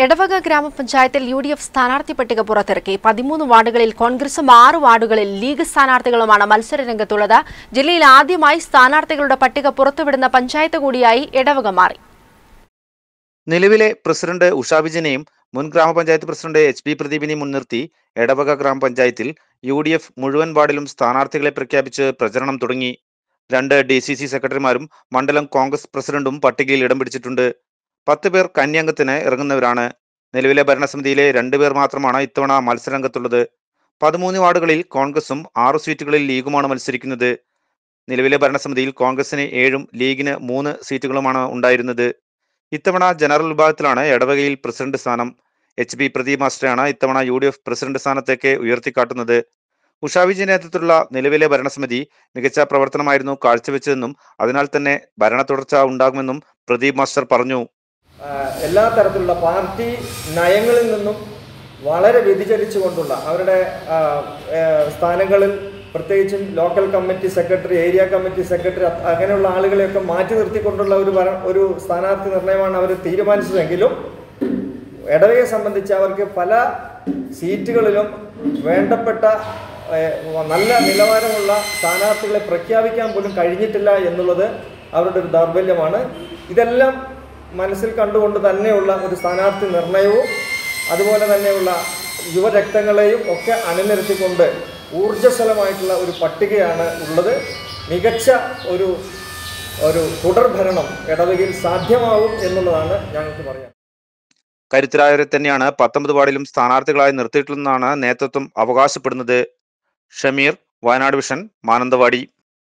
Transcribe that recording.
എടവക ഗ്രാമപഞ്ചായത്തിൽ യുഡിഎഫ് സ്ഥാനാർത്ഥി പട്ടിക പുറത്തിറക്കി. 13 വാർഡുകളിൽ കോൺഗ്രസും 6 വാർഡുകളിൽ ലീഗ് സ്ഥാനാർത്ഥികളുമാണ് മത്സരരംഗത്തുള്ളത്. ജില്ലയിൽ ആദ്യമായി സ്ഥാനാർത്ഥികളുടെ പട്ടിക പുറത്തുവിടുന്ന പഞ്ചായത്ത് കൂടിയായി എടവക മാറി. നിലവിലെ പ്രസിഡന്റ് ഉഷാ വിജയനെയും മുൻ ഗ്രാമപഞ്ചായത്ത് പ്രസിഡന്റ് എച്ച് പ്രദീപിനെയും മുൻനിർത്തി എടവക ഗ്രാമപഞ്ചായത്തിൽ യുഡിഎഫ് മുഴുവൻ വാർഡിലും സ്ഥാനാർത്ഥികളെ പ്രഖ്യാപിച്ച് പ്രചരണം തുടങ്ങി. 2 DCC സെക്രട്ടറിമാരും മണ്ഡലം കോൺഗ്രസ് പ്രസിഡന്റും പട്ടികയിൽ ഇടം പിടിച്ചിട്ടുണ്ട്. 10 പേർ കന്യംഗത്തിന് ഇറങ്ങുന്നവരാണ്. നിലവിലെ ഭരണസമിതിയിലെ 2 പേർ മാത്രമാണ് ഇത്തവണ മത്സരരംഗത്തുള്ളത്. 13 വാർഡുകളിൽ കോൺഗ്രസും 6 സീറ്റുകളിൽ ലീഗുമാണ് മത്സരിക്കുന്നത്. നിലവിലെ ഭരണസമിതിയിൽ കോൺഗ്രസിന് 7ഉം ലീഗിന് 3 സീറ്റുകളുമാണ് ഉണ്ടായിരുന്നത്. ഇത്തവണ ജനറൽ വിഭാഗത്തിലാണ് എടവകയിൽ പ്രസിഡന്റ് സ്ഥാനം. എച്ച് പ്രദീപ് മാസ്റ്ററാണ് ഇത്തവണ UDF പ്രസിഡന്റ് സ്ഥാനത്തേക്ക് ഉയർത്തിക്കാട്ടുന്നത്. ഉഷാ വിജയന്റെ നേതൃത്വത്തിലുള്ള നിലവിലെ ഭരണസമിതി മികച്ച പ്രവർത്തനമായിരുന്നു കാഴ്ചവെച്ചതെന്നും അതിനാൽ തന്നെ ഭരണ തുടർച്ച ഉണ്ടാകുമെന്നും പ്രദീപ് മാസ്റ്റർ പറഞ്ഞു. എല്ലാ തരത്തിലുള്ള പാർട്ടി നയങ്ങളിൽ നിന്നും വളരെ വ്യതിചലിച്ചുകൊണ്ടുള്ള അവരുടെ സ്ഥാനങ്ങളിൽ പ്രത്യേകിച്ചും local committee secretary, area committee secretary അങ്ങനെയുള്ള ആളുകളെയൊക്കെ മാറ്റി നിർത്തിക്കൊണ്ടുള്ള ഒരു സ്ഥാനാർത്ഥി നിർണയമാണ് അവർ തീരുമാനിച്ചതെങ്കിലും എടവകയെ സംബന്ധിച്ച് അവർക്ക് പല സീറ്റുകളിലും വേണ്ടപ്പെട്ട നല്ല നിലവാരമുള്ള സ്ഥാനാർത്ഥികളെ പ്രഖ്യാപിക്കാൻ പോലും കഴിഞ്ഞിട്ടില്ല എന്നുള്ളത് അവരുടെ ഒരു ദൗർബല്യമാണ്. ഇതെല്ലാം മനസ്സിൽ കണ്ടുകൊണ്ട് തന്നെയുള്ള ഒരു സ്ഥാനാർത്ഥി നിർണയവും അതുപോലെ തന്നെയുള്ള യുവരക്തങ്ങളെയും ഒക്കെ അണിനിരത്തിക്കൊണ്ട് ഊർജ്ജസ്വലമായിട്ടുള്ള ഒരു പട്ടികയാണ് ഉള്ളത്. മികച്ച ഒരു തുടർഭരണം എടവകയിൽ സാധ്യമാവും എന്നുള്ളതാണ് ഞങ്ങൾക്ക് പറയാം. കരുത്തരായവരെ തന്നെയാണ് 19 വാർഡിലും സ്ഥാനാർത്ഥികളായി നിർത്തിയിട്ടുള്ളതെന്നാണ് നേതൃത്വം അവകാശപ്പെടുന്നത്. ഷമീർ, വയനാട് വിഷൻ, മാനന്തവാടി.